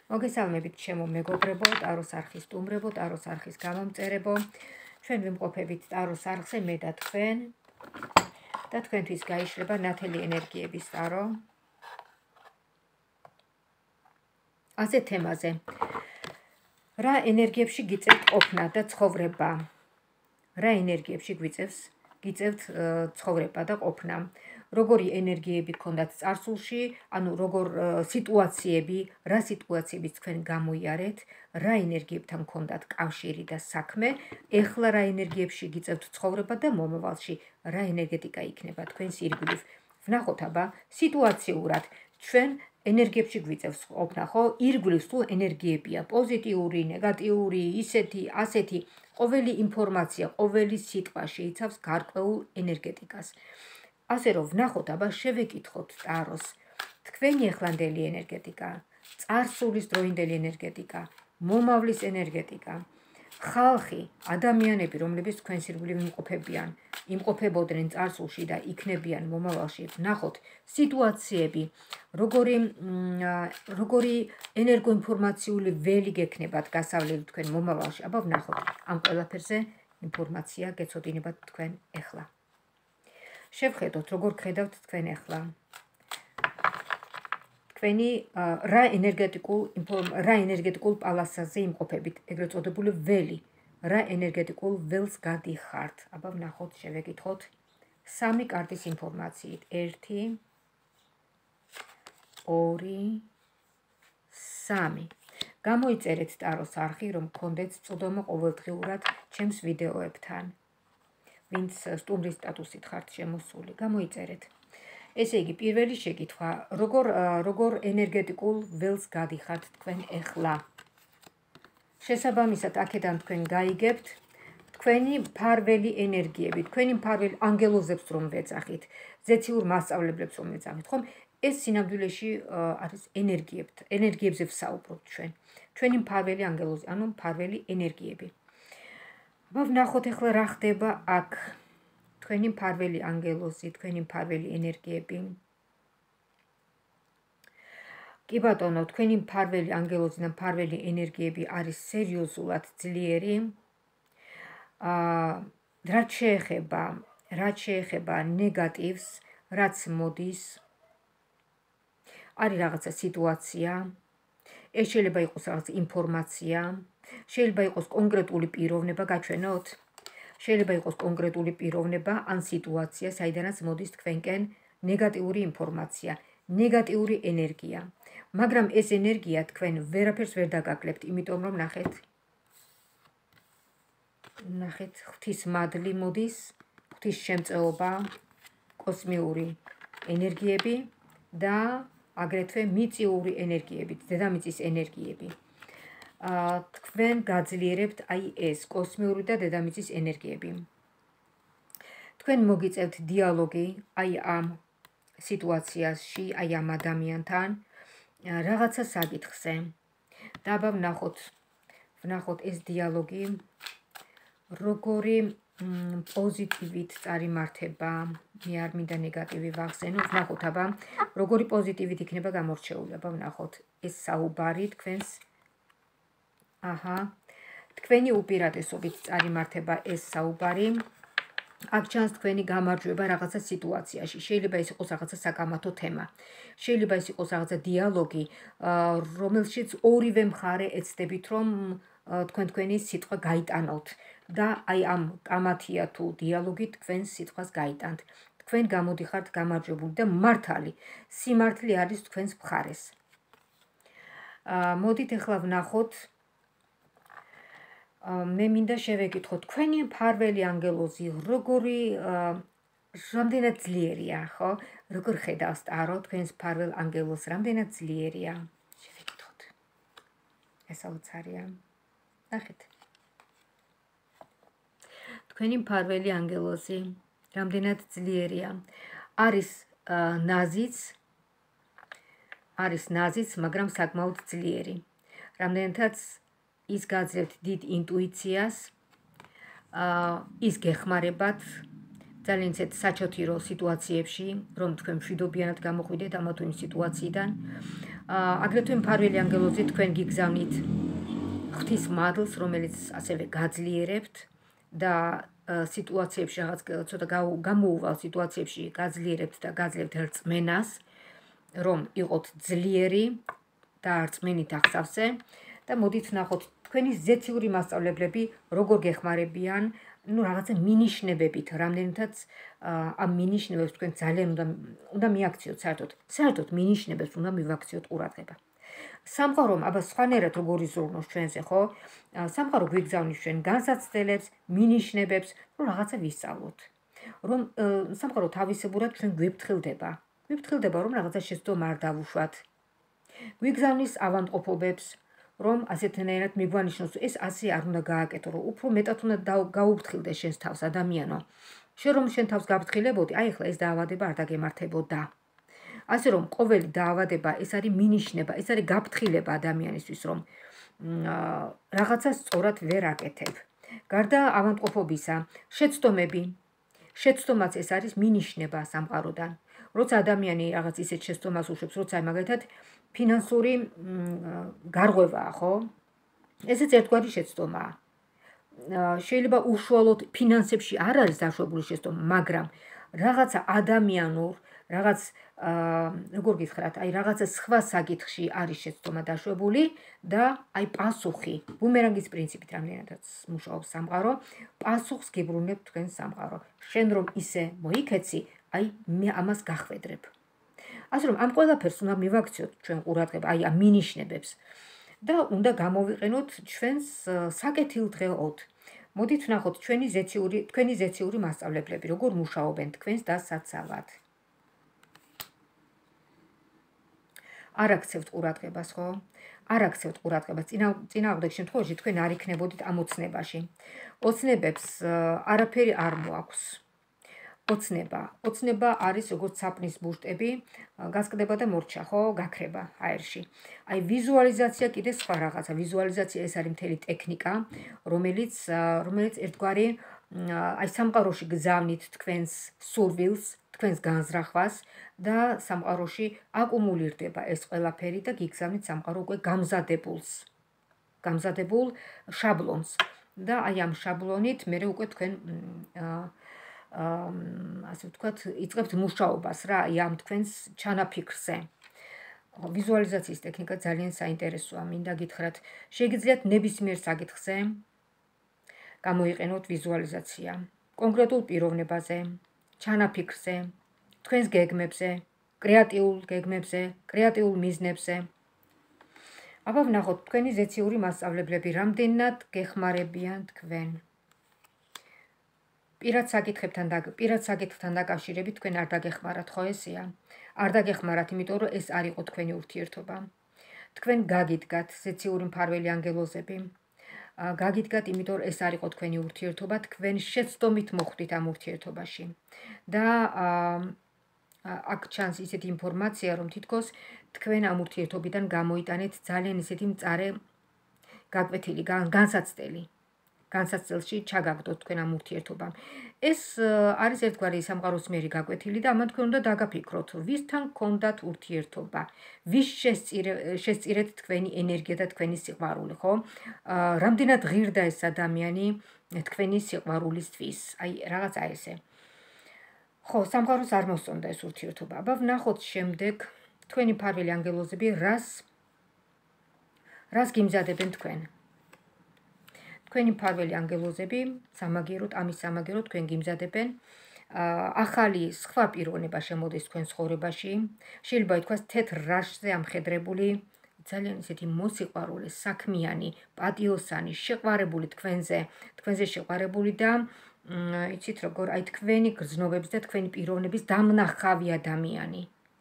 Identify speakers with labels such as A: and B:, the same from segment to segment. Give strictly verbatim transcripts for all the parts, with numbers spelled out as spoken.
A: მოგესალმებით ჩემო მეგობრებო, ტაროს არხის სტუმრებო, ტაროს არხის გამომწერებო. ჩვენ ვიმყოფებით ტაროს არხზე მე და თქვენ და თქვენთვის გაიშლება ნათელი ენერგიების ტარო. ასე თემაზე. რა ენერგიებში გიწევთ ყოფნა და ცხოვრება? რა ენერგიებში გვიწევს გიწევთ ცხოვრება და ყოფნა? როგორი ენერგიები გქონდათ წარსულში, ანუ როგორ სიტუაციები, რა სიტუაციებიც თქვენ გამოიარეთ, რა ენერგიებთან გქონდათ კავშირი და საქმე, ეხლა რა ენერგიებში გიწევთ ცხოვრება და მომავალში რა ენერგეტიკა იქნება თქვენს ირგვლივ. ვნახოთ აბა სიტუაციურად ჩვენ ენერგიებში გვიწევს ყოფნა, ხო? ირგვლივ სულ ენერგიებია, პოზიტიური, ნეგატიური, ისეთი, ასეთი, ყოველი ინფორმაცია, ყოველი სიტყვა შეიცავს გარკვეულ ენერგეტიკას. ასე რომ ვნახოთ აბა შევეკითხოთ ტაროს თქვენი ახლანდელი ენერგეტიკა, წარსულის დროინდელი ენერგეტიკა, მომავლის ენერგეტიკა, ხალხი, ადამიანები, რომლებიც თქვენს ირგვლივ იმყოფებიან, იმყოფებოდნენ წარსულში და იქნებიან მომავალში, ვნახოთ სიტუაციები, როგორი როგორი ენერგოინფორმაციული ველი გექნებათ გასავლელი თქვენ მომავალში. აბა ვნახოთ ამ ყველაფერზე ინფორმაცია გეცოდინებათ თქვენ ეხლა. შევხედოთ, როგორ ხედავთ თქვენ ეხლა. თქვენი რა ენერგეტიკულ რა ენერგეტიკულ პალასაზე იმყოფებით, ეგრეთ წოდებული ველი, რა ენერგეტიკულ ველს გადიხართ. აბა ვნახოთ, შევეკითხოთ სამი კარტის ინფორმაციით. ერთი, ორი, სამი. გამოიწერეთ ტაროს არხი, რომ გქონდეთ წვდომა ყოველდღიურად ჩემს ვიდეოებთან. ვინც სტუმრის სტატუსით ხართ შემოსული, გამოიწერეთ. ესე იგი, პირველი შეკითხვა, როგორ როგორ ენერგეტიკულ ველს გადიხართ თქვენ ეხლა? შესაბამისად, აქედან თქვენ გაიგებთ თქვენი მფარველი ენერგიები, თქვენი მფარველი ანგელოზებს რომ ვეძახით, ზეციურ მასწავლებლებს რომ ვეძახით, ხომ? ეს სინამდვილეში არის ენერგიებთ, ენერგიებზე ვსაუბრობთ ჩვენ. ჩვენი მფარველი ანგელოზი, ანუ მფარველი ენერგიები. აბა ვნახოთ ეხლა რა ხდება აქ. თქვენი მფარველი ანგელოზი, თქვენი მფარველი ენერგიები. კი ბატონო, თქვენი მფარველი ანგელოზი და მფარველი ენერგიები არის სერიოზულად ძლიერი. აა რაც შეეხება, რაც შეეხება ნეგატივს, რაც მოდის, არის რაღაცა სიტუაცია, ეს შეიძლება იყოს რაღაც ინფორმაცია, შეიძლება იყოს კონკრეტული პიროვნება, გაჩვენოთ? შეიძლება იყოს კონკრეტული პიროვნება ან სიტუაცია, საიდანაც მოდის თქვენკენ ნეგატიური ინფორმაცია, ნეგატიური ენერგია. მაგრამ ეს ენერგია თქვენ ვერაფერს ვერ დაგაკლებთ, იმიტომ რომ ნახეთ. ნახეთ, ღვთის მადლი მოდის, ღვთის შემწეობა, კოსმიური ენერგიები და აგრეთვე მიწიური ენერგიები, დედამიწის ენერგიები. თქვენ გაძლიერებთ აი ეს კოსმიური და დედამიწის ენერგიები. თქვენ მოგიწევთ დიალოგი აი ამ სიტუაციაში, აი ამ ადამიანთან, რაღაცა საკითხზე. და აბა ვნახოთ, ვნახოთ ეს დიალოგი როგორი პოზიტივით წარიმართება, მე არ მინდა ნეგატივი ვახსენო, ვნახოთ აბა როგორი პოზიტივით იქნება გამორჩეული. აბა ვნახოთ ეს საუბარი თქვენს აჰა, თქვენი უპირატესობით წარიმართება ეს საუბარი. აქ ჩანს თქვენი გამარჯვება რაღაცა სიტუაციაში. შეიძლება ეს იყოს რაღაცა საკამათო თემა. შეიძლება ეს იყოს რაღაცა დიალოგი, რომელშიც ორივე მხარე ეცდებით, რომ თქვენ თქვენი სიტყვა გაიტანოთ და აი ამ კამათია თუ დიალოგი თქვენ სიტყვას გაიტანთ. თქვენ გამოდიხართ გამარჯვებული და მართალი. სიმართლე არის თქვენს მხარეს. მოდით ეხლა ვნახოთ. მე მინდა შევეკითხო, თქვენი მფარველი ანგელოზი როგორი რამდენად ძლიერია, ხო? როგორ ხედავს ტარო თქვენს მფარველ ანგელოზს, რამდენად ძლიერია? შევეკითხოთ. ეს აუცარია. ნახეთ. თქვენი მფარველი ანგელოზი რამდენად ძლიერია? არის ნაზიც, არის ნაზიც, მაგრამ საკმაოდ ძლიერი. რამდენადაც ის გაძლევთ დიდ ინტუიციას, ის გეხმარებათ ძალიან ისეთ საჩოთირო სიტუაციებში, რომ თქვენ მშვიდობიანად გამოყვიდეთ ამა თუ იმ სიტუაციიდან. აგრეთვე მფარველი ანგელოზი თქვენ გიგზავნით ღვთის მადლს, რომელიც ასევე გაძლიერებთ და სიტუაციებში რაღაც ცოტა გამოუვალ სიტუაციებში გაძლიერებთ და გაძლევთ რწმენას, რომ იყოთ ძლიერი და რწმენით აღსავსე და მოდით ვნახოთ თქვენი ზეციური მასწავლებლები როგორ გეხმარებიან, ну რაღაცა მინიშნებებით, რამდენადაც ამ მინიშნებებს თქვენ ძალიან უნდა უნდა მიაქციოთ საერთოდ. საერთოდ მინიშნებებს უნდა მივაქციოთ ყურადღება. სამყარომ აბა სხვანაირად როგორ იზრუნოს ჩვენზე, ხო? სამყარო გვიგზავნის ჩვენ განსაცდელებს, მინიშნებებს, რომ რაღაცა ვისწავლოთ. რომ სამყარო თავისებურად ჩვენ გვიფრთხილდება. გვიფრთხილდება, რომ რაღაცა შეცდომა არ დავუშვათ. გვიგზავნის ავადმყოფობებს, რომ ასეთნაირად მიგვანიშნოს, ეს ასე არ უნდა გააკეთო, რომ უფრო მეტად უნდა გაუფრთხილდე შენს თავს ადამიანო. შენ რომ შენ თავს გაფრთხილებოდი, აი ახლა ეს დაავადება არ დაგემართებოდა. ასე რომ ყოველი დაავადება ეს არის მინიშნება, ეს არის გაფრთხილება ადამიანისთვის, რომ რაღაცა სწორად ვერ აკეთებ. გარდა ავადმყოფობისა, შეცდომები. შეცდომაც ეს არის მინიშნება სამყაროდან. როცა ადამიანი რაღაც ისეთ შეცდომას უშვებს, როცა მაგალითად ფინანსური გარღვევაა, ხო? ესეც ერთგვარი შეცდომაა. შეიძლება უშუალოდ ფინანსებში არ არის დაშვებული შეცდომა, მაგრამ რაღაცა ადამიანურ, რაღაც როგორ გითხრათ, აი რაღაცა სხვა საკითხში არის შეცდომა დაშვებული და აი პასუხი, ბუმერანგის პრინციპით რამდენადაც მუშაობს სამყარო, პასუხს გიბრუნებ თქვენ სამყარო. შენ რომ ისე მოიქეცი, აი მე ამას გახვედრებ. ასე რომ ამ ყველაფერს უნდა მივაქციოთ ჩვენ ყურადღება, აი ამ მინიშნებებს და უნდა გამოვიყენოთ ჩვენს საკეთილდღეოდ. მოდით ვნახოთ ჩვენი ზეციური, თქვენი ზეციური მასწავლებლები, როგორ მუშაობენ თქვენს დასაცავად. არ აქცევთ ყურადღებას, ხო? არ აქცევთ ყურადღებას. წინააღმდეგ შემთხვევაში თქვენ არ იქნებოდით ამ ოცნებაში. ოცნებებს არაფერი არ მოაქვს. ოცნება. ოცნება არის როგორც საპნის ბუშტები, გასკდება და მორჩა, ხო? გაქრება აერში. აი ვიზუალიზაცია კიდე სხვა რაღაცა. ვიზუალიზაცია ეს არის მთელი ტექნიკა, რომელიც რომელიც ერთგვარი აი სამყაროში გზავნით თქვენს სურვილს, თქვენს განზრახვას და სამყაროში აკუმულირდება ეს ყველაფერი და გიგზავნით სამყარო უკვე გამზადებულს. გამზადებულ შაბლონს. და აი ამ შაბლონით მე უკვე თქვენ ასე ვთქვათ, იწყებთ მუშაობას რა, აი ამ თქვენს ჩანაფიქრზე. ვიზუალიზაციის ტექნიკა ძალიან საინტერესოა, მინდა გითხრათ, შეგიძლიათ ნებისმიერ საკითხზე გამოიყენოთ ვიზუალიზაცია. კონკრეტულ პიროვნებაზე, ჩანაფიქრზე, თქვენს გეგმებზე, კრეატიულ გეგმებზე, კრეატიულ მიზნებზე. აბა ვნახოთ თქვენი ზეციური მასწავლებლები რამდენად გეხმარებიან თქვენ. პირად საკითხებთან და პირად საკითხთან დაკავშირებით თქვენ არ დაგეხმარათ, ხო ესეა? არ დაგეხმარათ, იმიტომ რომ ეს არ იყო თქვენი ურთიერთობა. თქვენ გაგიდგათ ზეციური მფარველი ანგელოზები. გაგიდგათ, იმიტომ რომ ეს არ იყო თქვენი ურთიერთობა, თქვენ შეცდომით მოხვდით ამ ურთიერთობაში. და აქ ჩანს ისეთი ინფორმაცია, რომ თითქოს თქვენ ამ ურთიერთობიდან გამოიტანეთ ძალიან ისეთი მწარე გაკვეთილი, განსაცდელი. განსაცდელში ჩაგაგდოთ თქვენ ამ ურთიერთობამ. ეს არის ერთგვარი სამყაროს მიერი გაკვეთილი და ამან თქვენ უნდა დაგაფიქროთ, ვისთან გქონდათ ურთიერთობა, ვის შესწირეთ თქვენი ენერგია და თქვენი სიყვარული, ხო? რამდენად ღირდა ეს ადამიანი თქვენი სიყვარულისთვის, აი რაღაცა ესე. ხო, სამყაროს არ მოსწონდა ეს ურთიერთობა. აბა ვნახოთ შემდეგ თქვენი მფარველი ანგელოზები რას რას გიმზადებენ თქვენ. თქვენი მფარველი ანგელოზები სამაგიეროდ, ამის სამაგიეროდ თქვენ გიმზადებენ ახალი სხვა პიროვნება შემოდის თქვენ ცხოვრებაში. შეიძლება ითქვას თეთრ რაშზე ამხედრებული, ძალიან ისეთი მოსიყვარულე, საქმიანი, პატიოსანი, შეყვარებული თქვენზე, თქვენზე შეყვარებული და იცით როგორ, აი თქვენი გრძნობების და თქვენი პიროვნების დამნახავი ადამიანი.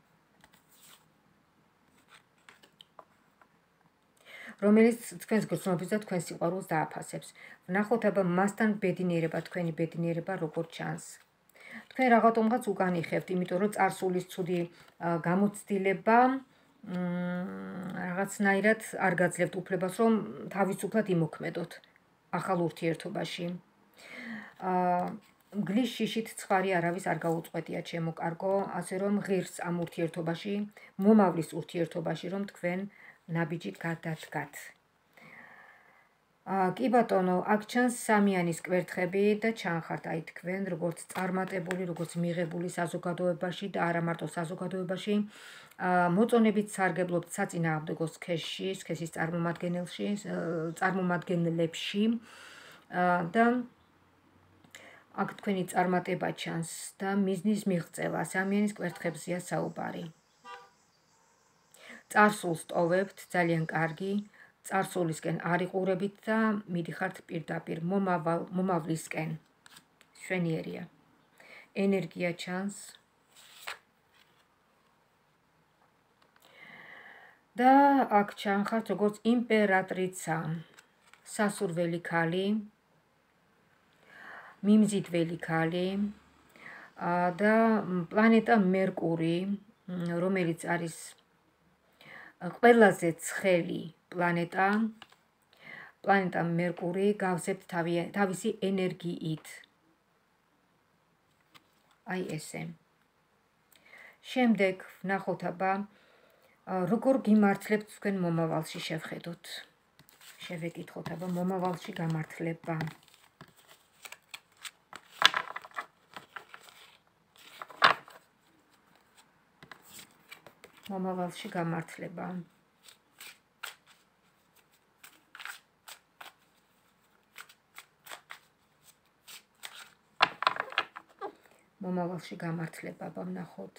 A: რომელიც თქვენს გრძნობის და თქვენს სიყვარულს დააფასებს. ვნახოთ აბა მასთან ბედნიერება, თქვენი ბედნიერება როგორ ჩანს. თქვენ რაღაცომღაც უკან იხევთ, იმიტომ რომ წარსულის ცუდი გამოცდილება რაღაცნაირად არ გაძლევთ უფლებას, რომ თავისუფლად იმოქმედოთ ახალ ურთიერთობაში. მგლის შიშით ცხარი არავის არ გაუწყვეტია ჩემო კარგო, ასე რომ ღირს ამ ურთიერთობაში, მომავლის ურთიერთობაში, რომ თქვენ ნაბიჯი გადადგათ. კი ბატონო, აქ ჩანს სამიანის კვერთხები და ჩანხართ აი თქვენ, როგორც წარმატებული, როგორც მიღებული საზოგადოებაში და არა მარტო საზოგადოებაში, მოწონებით სარგებლობთ საწინააღმდეგო სქესში, სქესის წარმომადგენელში, წარმომადგენლებში და აქ თქვენი წარმატება ჩანს და მიზნის მიღწევა, სამიანის კვერთხებზეა საუბარი. წარსულს ტოვებთ, ძალიან კარგი. წარსულისკენ არ იყურებით და მიდიხართ პირდაპირ მომავლისკენ. შვენიერია. ენერგია ჩანს. და აქ ჩანხართ როგორც იმპერატრიცა, სასურველი ქალი, მიმზიდველი ქალი და პლანეტა მერკური, რომელიც არის ყველაზე ცხელი პლანეტა, პლანეტა მერკური გავზებთ თავისი ენერგიით. აი ესე. შემდეგ ვნახოთ აბა, როგორ გიმართლებთ თქვენ მომავალში შევხედოთ. შევეკითხოთ აბა მომავალში გამართლება. მომავალში გამართლება. მომავალში გამართლება, აბა ვნახოთ.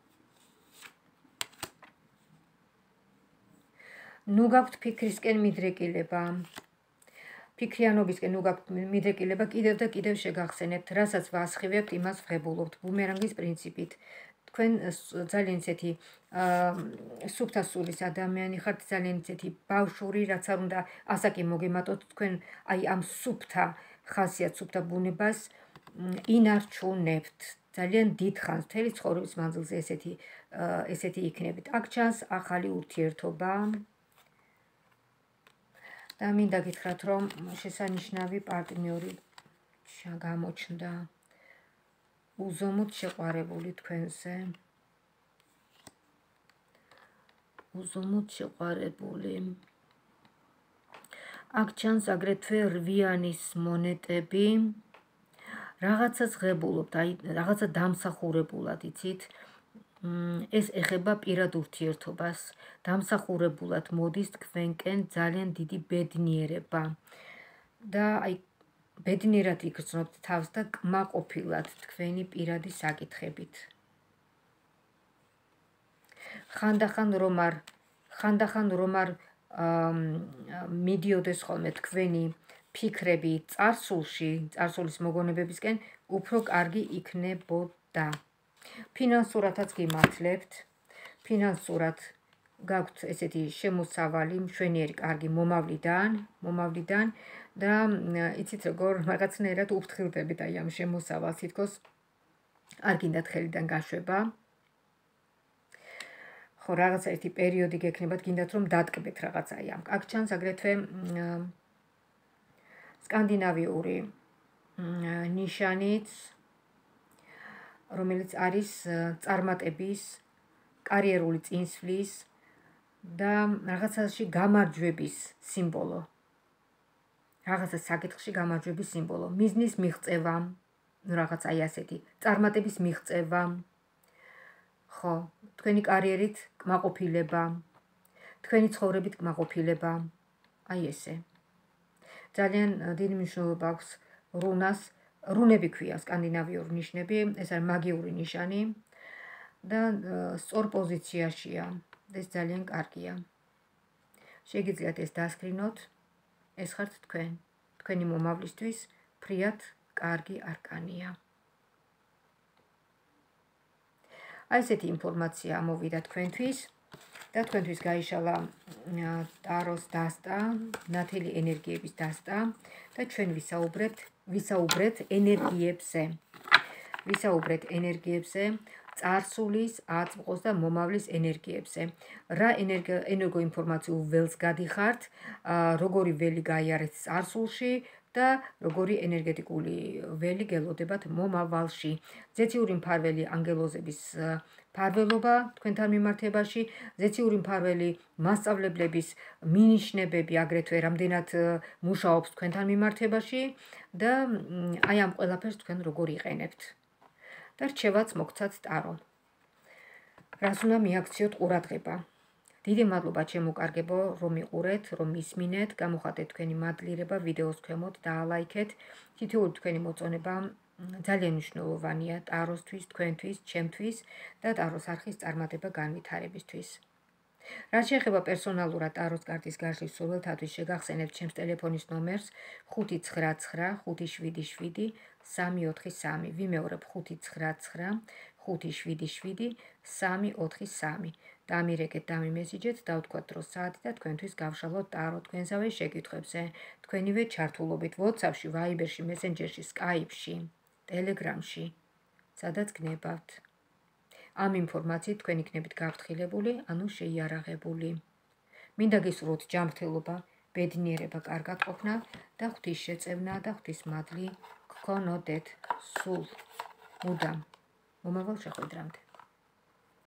A: ნუ გაქვთ ფიქრისკენ მიდრეკილება. ფიქრიანობისკენ ნუ გაქვთ მიდრეკილება, კიდევ და კიდევ შეგახსენებთ, რასაც ვასხივებთ, იმას ვღებულობთ. ბუმერანგის პრინციპით. თქვენ ძალიან ისეთი სუფთა სულის ადამიანი ხართ, ძალიან ისეთი ბავშვური, რაც არ უნდა ასაკი მოგემატოთ, თქვენ აი ამ სუფთა ხასიათს, სუფთა ბუნებას ინარჩუნებთ. ძალიან დიდხანს, მთელი ცხოვრების მანძილზე ესეთი ესეთი იქნებით. აქ ჩანს ახალი ურთიერთობა. და მინდა გითხრათ, რომ შესანიშნავი პარტნიორი გამოჩნდა. უზომოდ შეყვარებული თქვენზე. უზომოდ შეყვარებული. აქ ჩანს აგრეთვე რვიანის მონეტები. რაღაცას ღებულობთ, აი რაღაცა დამსახურებულად, იცით? ეს ეხება პირად ურთიერთობას. დამსახურებულად მოდის თქვენკენ ძალიან დიდი ბედნიერება. და აი ბედნიერად იგრძნობთ თავს და კმაყოფილად თქვენი პირადი საკითხებით. ხანდახან რომ არ ხანდახან რომ არ მიდიოდეს ხოლმე თქვენი ფიქრები წარსულში, წარსულის მოგონებებისკენ, უფრო კარგი იქნებოდა. ფინანსურათაც გიმართლებთ. ფინანსურად გაქვთ ესეთი შემოსავალი, მშვენიერი, კარგი მომავლიდან, მომავლიდან და იცით როგორ რაღაცნაირად უფრთხილდებით აი ამ შემოსავალს, თითქოს არ გინდათ ხელიდან გაშვება. ხო, რაღაცა ერთი პერიოდი გექნებათ, გინდათ რომ დატკბეთ რაღაცა აი ამ. აქ ჩანს აგრეთვე სკანდინავიური ნიშანიც, რომელიც არის წარმატების, კარიერული წინსვლის და რაღაცაში გამარჯვების სიმბოლო. რაღაცა საკითხში გამარჯვების სიმბოლო. მიზნის მიღწევა, რაღაც აი ასეთი, წარმატების მიღწევა. ხო, თქვენი კარიერით კმაყოფილება, თქვენი ცხოვრებით კმაყოფილება. აი ესე. ძალიან დიდი მნიშვნელობა აქვს რუნას, რუნები ქვია სკანდინავიური ნიშნები, ეს არის მაგიური ნიშანი და სწორ პოზიციაშია. ეს ძალიან კარგია. შეგიძლიათ ეს დასკრინოთ. ეს ხართ თქვენ. თქვენი მომავლისთვის ფრიად კარგი არკანია. აი ესეთი ინფორმაცია ამოვიდა თქვენთვის და თქვენთვის გაიშალა ტაროს დასტა, ნათელი ენერგიების დასტა და ჩვენ ვისაუბრეთ, ვისაუბრეთ ენერგიებზე. ვისაუბრეთ ენერგიებზე, წარსულის, აწმყოს და მომავლის ენერგიებზე. რა ენერგოინფორმაციულ ველს გადიხართ, როგორი ველი გაიარეთ წარსულში, და როგორი ენერგეტიკული ველი გელოდებათ მომავალში. ზეციური მფარველი ანგელოზების მფარველობა თქვენთან მიმართებაში, ზეციური მფარველი მასწავლებლების მინიშნებები აგრეთვე რამდენად მუშაობს თქვენთან მიმართებაში და აი ამ ყველაფერს თქვენ როგორ იყენებთ. და რჩევაც მოგცათ ტარო. რას უნდა მიაქციოთ ყურადღება. დიდი მადლობა ჩემო კარგებო, რომ მიყურეთ, რომ მისმინეთ, გამოხატეთ თქვენი მადლიერება ვიდეოს ქვემოთ და ალაიქეთ. თითოეული თქვენი მოწონება ძალიან მნიშვნელოვანია ტაროსთვის, თქვენთვის, ჩემთვის და ტაროს არხის წარმატება განვითარებისთვის. რაც შეეხება პერსონალურად ტაროს კარტის გარშვის სურვილთათვის შეგახსენებთ ჩემს ტელეფონის ნომერს ხუთი ცხრა ცხრა ხუთი შვიდი შვიდი სამი ოთხი სამი. ვიმეორებ ხუთი ცხრა ცხრა ხუთი შვიდი შვიდი სამი ოთხი სამი. დამირეკეთ, დამიმესიჯეთ, დავთქვათ დროს საათი და თქვენთვის გავშალოთ ტარო თქვენსავე შეკითხვებზე. თქვენივე ჩართულობით WhatsApp-ში, Viber-ში, Messenger-ში, Skype-ში, Telegram-ში, სადაც გნებავთ. ამ ინფორმაციით თქვენ იქნებით გაფრთხილებული, ანუ შეიარაღებული. მინდა გისურვოთ ჯანმრთელობა, ბედნიერება, კარგად ყოფნა და ღვთის შეწევნა და ღვთის მადლი გქონოდეთ სულ მუდამ. მომავალ შეხვედრამდე.